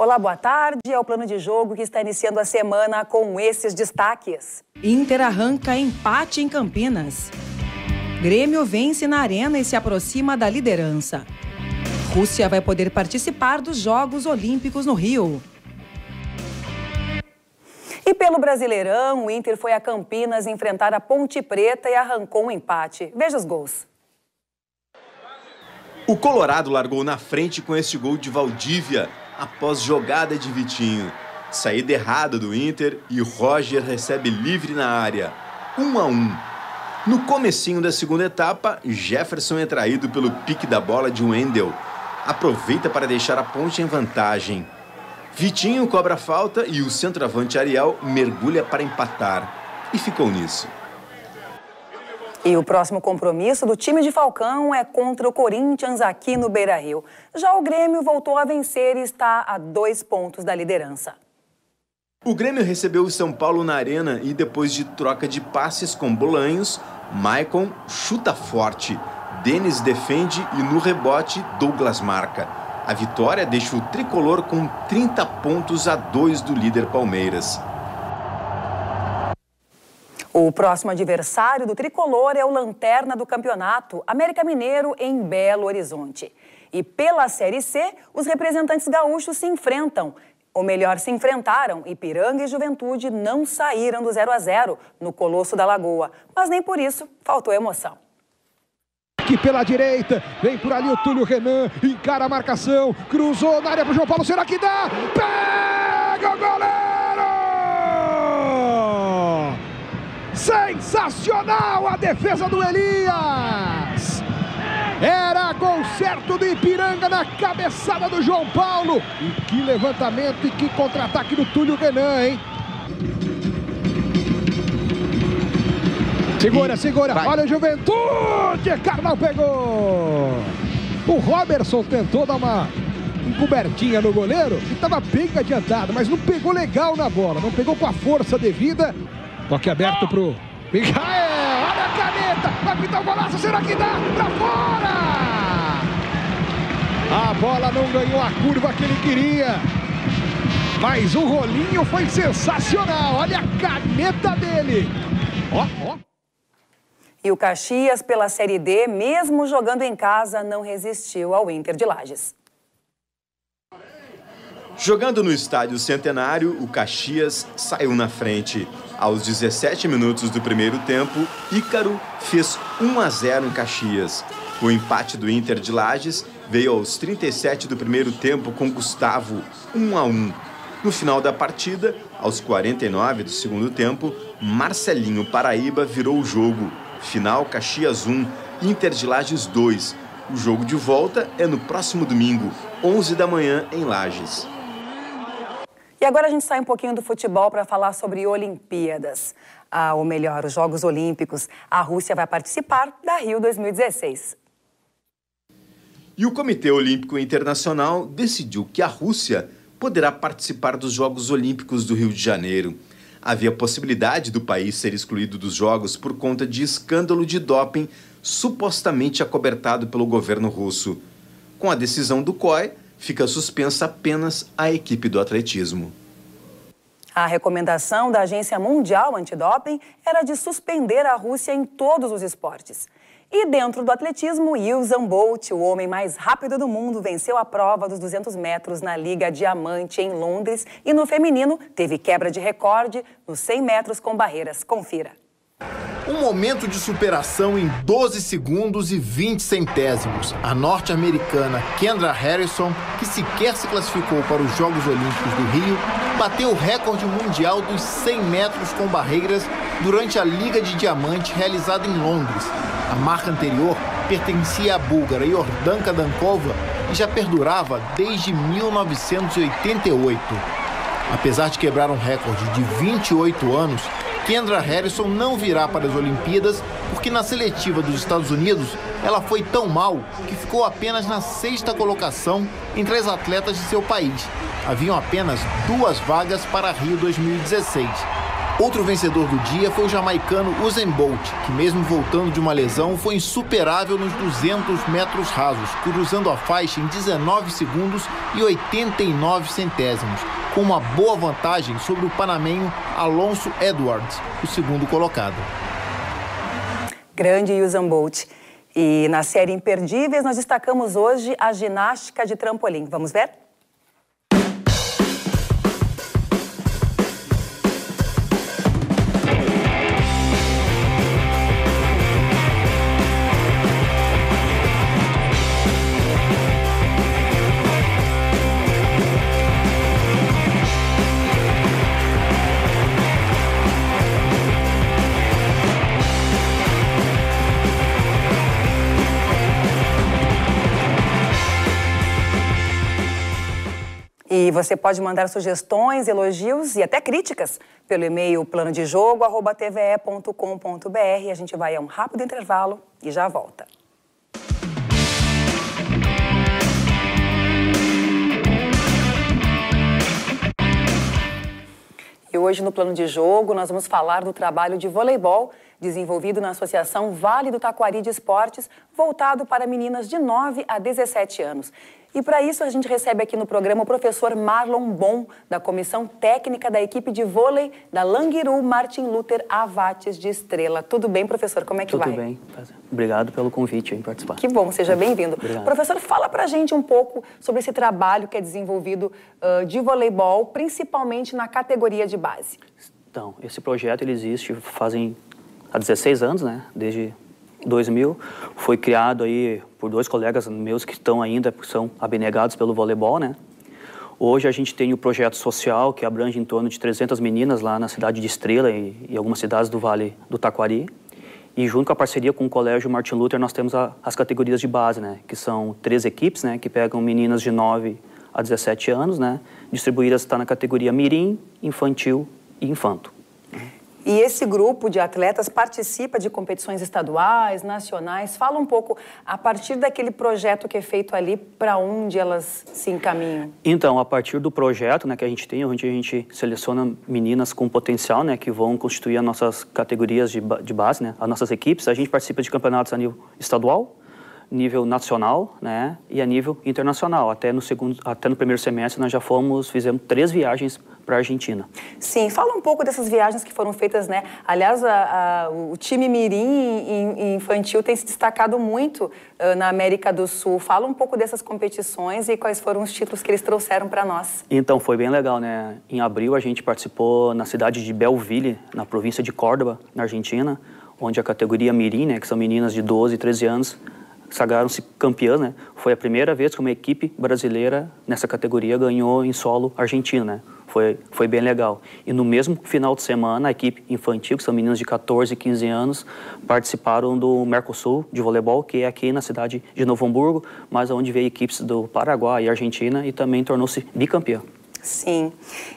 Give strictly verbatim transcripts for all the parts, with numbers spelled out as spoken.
Olá, boa tarde. É o Plano de Jogo que está iniciando a semana com esses destaques. Inter arranca empate em Campinas. Grêmio vence na Arena e se aproxima da liderança. Rússia vai poder participar dos Jogos Olímpicos no Rio. E pelo Brasileirão, o Inter foi a Campinas enfrentar a Ponte Preta e arrancou um empate. Veja os gols. O Colorado largou na frente com este gol de Valdívia, após jogada de Vitinho. Saída errada do Inter e Roger recebe livre na área. um a um. No comecinho da segunda etapa, Jefferson é traído pelo pique da bola de Wendel. Aproveita para deixar a Ponte em vantagem. Vitinho cobra a falta e o centroavante Ariel mergulha para empatar. E ficou nisso. E o próximo compromisso do time de Falcão é contra o Corinthians aqui no Beira-Rio. Já o Grêmio voltou a vencer e está a dois pontos da liderança. O Grêmio recebeu o São Paulo na Arena e depois de troca de passes com Bolanhos, Maicon chuta forte, Denis defende e no rebote Douglas marca. A vitória deixa o tricolor com trinta pontos a dois do líder Palmeiras. O próximo adversário do tricolor é o lanterna do campeonato, América Mineiro, em Belo Horizonte. E pela Série C, os representantes gaúchos se enfrentam. Ou melhor, se enfrentaram. Ipiranga e Juventude não saíram do zero a zero no Colosso da Lagoa. Mas nem por isso faltou emoção. Aqui pela direita, vem por ali o Túlio Renan, encara a marcação, cruzou na área pro João Paulo, será que dá? Pega o goleiro! Sensacional a defesa do Elias! Era gol certo do Ipiranga na cabeçada do João Paulo. E que levantamento e que contra-ataque do Túlio Renan, hein? Segura, segura, vai. Olha a Juventude, Carnal pegou. O Robertson tentou dar uma encobertinha no goleiro e estava bem adiantado, mas não pegou legal na bola, não pegou com a força devida. Toque aberto pro Michael, olha a caneta, vai pintar o golaço, será que dá? Pra fora! A bola não ganhou a curva que ele queria, mas o rolinho foi sensacional, olha a caneta dele. Ó, ó. E o Caxias, pela Série D, mesmo jogando em casa, não resistiu ao Inter de Lages. Jogando no Estádio Centenário, o Caxias saiu na frente. Aos dezessete minutos do primeiro tempo, Ícaro fez um a zero em Caxias. O empate do Inter de Lages veio aos trinta e sete do primeiro tempo com Gustavo, um a um. No final da partida, aos quarenta e nove do segundo tempo, Marcelinho Paraíba virou o jogo. Final Caxias um, Inter de Lages dois. O jogo de volta é no próximo domingo, onze da manhã, em Lages. E agora a gente sai um pouquinho do futebol para falar sobre Olimpíadas. Ah, ou melhor, os Jogos Olímpicos. A Rússia vai participar da Rio dois mil e dezesseis. E o Comitê Olímpico Internacional decidiu que a Rússia poderá participar dos Jogos Olímpicos do Rio de Janeiro. Havia possibilidade do país ser excluído dos Jogos por conta de escândalo de doping supostamente acobertado pelo governo russo. Com a decisão do C O I, fica suspensa apenas a equipe do atletismo. A recomendação da Agência Mundial Antidoping era de suspender a Rússia em todos os esportes. E dentro do atletismo, Usain Bolt, o homem mais rápido do mundo, venceu a prova dos duzentos metros na Liga Diamante em Londres e no feminino teve quebra de recorde nos cem metros com barreiras. Confira. Um momento de superação em doze segundos e vinte centésimos. A norte-americana Kendra Harrison, que sequer se classificou para os Jogos Olímpicos do Rio, bateu o recorde mundial dos cem metros com barreiras durante a Liga de Diamante realizada em Londres. A marca anterior pertencia à búlgara Yordanka Dankova e já perdurava desde mil novecentos e oitenta e oito. Apesar de quebrar um recorde de vinte e oito anos, Kendra Harrison não virá para as Olimpíadas porque na seletiva dos Estados Unidos ela foi tão mal que ficou apenas na sexta colocação entre as atletas de seu país. Haviam apenas duas vagas para Rio dois mil e dezesseis. Outro vencedor do dia foi o jamaicano Usain Bolt, que mesmo voltando de uma lesão, foi insuperável nos duzentos metros rasos, cruzando a faixa em dezenove segundos e oitenta e nove centésimos, com uma boa vantagem sobre o panamenho Alonso Edwards, o segundo colocado. Grande Usain Bolt. E na série Imperdíveis, nós destacamos hoje a ginástica de trampolim. Vamos ver? E você pode mandar sugestões, elogios e até críticas pelo e-mail plano de jogo arroba t v e ponto com ponto b r. A gente vai a um rápido intervalo e já volta. E hoje no plano de jogo nós vamos falar do trabalho de voleibol desenvolvido na Associação Vale do Taquari de Esportes, voltado para meninas de nove a dezessete anos. E para isso a gente recebe aqui no programa o professor Marlon Bon, da Comissão Técnica da equipe de vôlei da Languiru Martin Luther Avates de Estrela. Tudo bem, professor? Como é que Tudo vai? Tudo bem. Obrigado pelo convite em participar. Que bom, seja bem-vindo. Obrigado. Professor, fala pra gente um pouco sobre esse trabalho que é desenvolvido uh, de voleibol, principalmente na categoria de base. Então, esse projeto ele existe fazem há dezesseis anos, né? Desde dois mil. Foi criado aí por dois colegas meus que estão ainda, são abnegados pelo voleibol, né? Hoje a gente tem o projeto social que abrange em torno de trezentas meninas lá na cidade de Estrela e, e algumas cidades do Vale do Taquari. E junto com a parceria com o Colégio Martin Luther, nós temos a, as categorias de base, né? Que são três equipes, né? Que pegam meninas de nove a dezessete anos, né? Distribuídas está na categoria mirim, infantil e infanto. E esse grupo de atletas participa de competições estaduais, nacionais. Fala um pouco, a partir daquele projeto que é feito ali, para onde elas se encaminham? Então, a partir do projeto, né, que a gente tem, onde a gente seleciona meninas com potencial, né, que vão constituir as nossas categorias de, de base, né, as nossas equipes, a gente participa de campeonatos a nível estadual, nível nacional, né, e a nível internacional. Até no segundo, até no primeiro semestre nós já fomos, fizemos três viagens para a Argentina. Sim, fala um pouco dessas viagens que foram feitas, né? Aliás, a, a, o time mirim e infantil tem se destacado muito uh, na América do Sul. Fala um pouco dessas competições e quais foram os títulos que eles trouxeram para nós. Então, foi bem legal, né? Em abril a gente participou na cidade de Belville, na província de Córdoba, na Argentina, onde a categoria mirim, né, que são meninas de doze e treze anos, sagraram-se campeãs, né? Foi a primeira vez que uma equipe brasileira nessa categoria ganhou em solo argentino, né? Foi, foi bem legal. E no mesmo final de semana, a equipe infantil, que são meninas de catorze e quinze anos, participaram do Mercosul de voleibol, que é aqui na cidade de Novo Hamburgo, mas onde veio equipes do Paraguai e Argentina e também tornou-se bicampeã. Sim.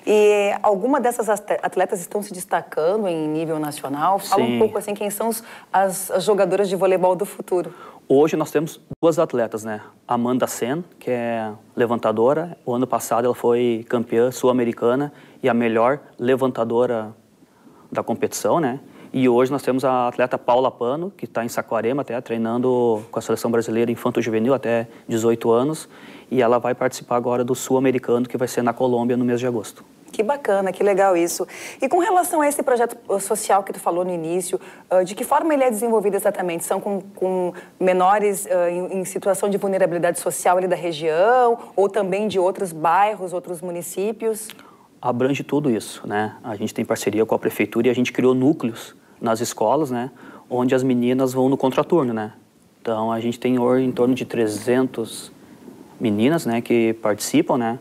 E alguma dessas atletas estão se destacando em nível nacional? Fala Sim. um pouco assim, quem são os, as, as jogadoras de voleibol do futuro? Hoje nós temos duas atletas, né? Amanda Sen, que é levantadora. O ano passado ela foi campeã sul-americana e a melhor levantadora da competição, né? E hoje nós temos a atleta Paula Pano, que está em Saquarema até, treinando com a seleção brasileira infanto-juvenil até dezoito anos. E ela vai participar agora do sul-americano, que vai ser na Colômbia no mês de agosto. Que bacana, que legal isso. E com relação a esse projeto social que tu falou no início, de que forma ele é desenvolvido exatamente? São com, com menores uh, em, em situação de vulnerabilidade social ali da região ou também de outros bairros, outros municípios? Abrange tudo isso, né? A gente tem parceria com a prefeitura e a gente criou núcleos nas escolas, né? Onde as meninas vão no contraturno, né? Então a gente tem em torno de trezentas meninas, né, que participam, né?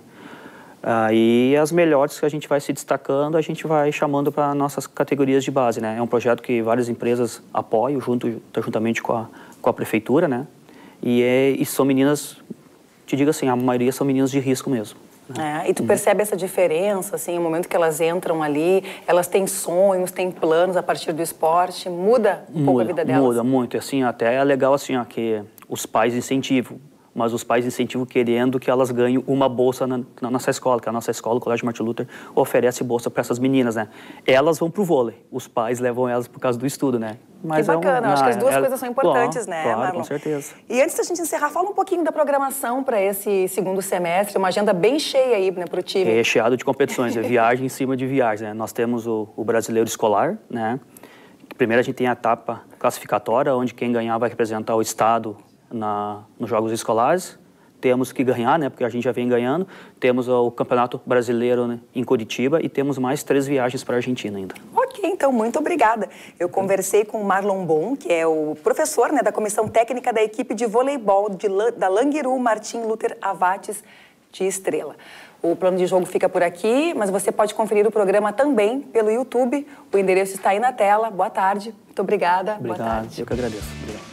Aí as melhores que a gente vai se destacando, a gente vai chamando para nossas categorias de base, né? É um projeto que várias empresas apoiam, junto, juntamente com a, com a prefeitura, né? E, é, e são meninas, te digo assim, a maioria são meninas de risco mesmo. Né? É, e tu percebe essa diferença, assim, no momento que elas entram ali, elas têm sonhos, têm planos a partir do esporte, muda um muda, pouco a vida delas? Muda muito, assim, até é legal assim, ó, que os pais incentivam. mas os pais incentivam querendo que elas ganhem uma bolsa na, na nossa escola, que a nossa escola, o Colégio Martin Luther, oferece bolsa para essas meninas, né? Elas vão pro vôlei, os pais levam elas por causa do estudo, né? Mas que bacana, é um, acho que as duas é, coisas são importantes, claro, né, claro, Marlon? Com certeza. E antes da gente encerrar, fala um pouquinho da programação para esse segundo semestre, uma agenda bem cheia aí, né, para o time. É recheado de competições, é viagem em cima de viagem, né? Nós temos o, o brasileiro escolar, né? Primeiro a gente tem a etapa classificatória, onde quem ganhar vai representar o estado na, nos jogos escolares. Temos que ganhar, né, porque a gente já vem ganhando. Temos o Campeonato Brasileiro, né, em Curitiba e temos mais três viagens para a Argentina ainda. Ok, então, muito obrigada. Eu conversei com o Marlon Bon, que é o professor, né, da Comissão Técnica da equipe de voleibol de, da Languiru Martin Luther Avates de Estrela. O plano de jogo fica por aqui, mas você pode conferir o programa também pelo YouTube. O endereço está aí na tela. Boa tarde. Muito obrigada. Obrigado. Boa tarde. Eu que agradeço. Obrigado.